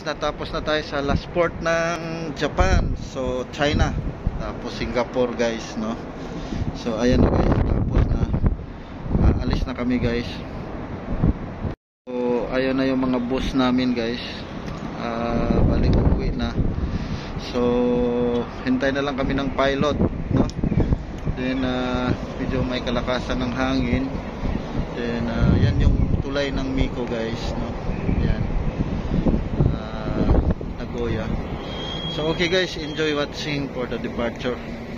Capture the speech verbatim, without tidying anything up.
natapos na tayo sa last port ng Japan. So China, tapos Singapore guys, no. So ayan na guys, tapos na uh, alis na kami guys. So ayan na yung mga bus namin guys, uh, balik uwi na. So hintay na lang kami ng pilot, no. Then uh, medyo may kalakasan ng hangin. Then uh, yan yung tulay ng MEIKO guys, no. Yan, uh, Nagoya. So okay guys, enjoy watching for the departure.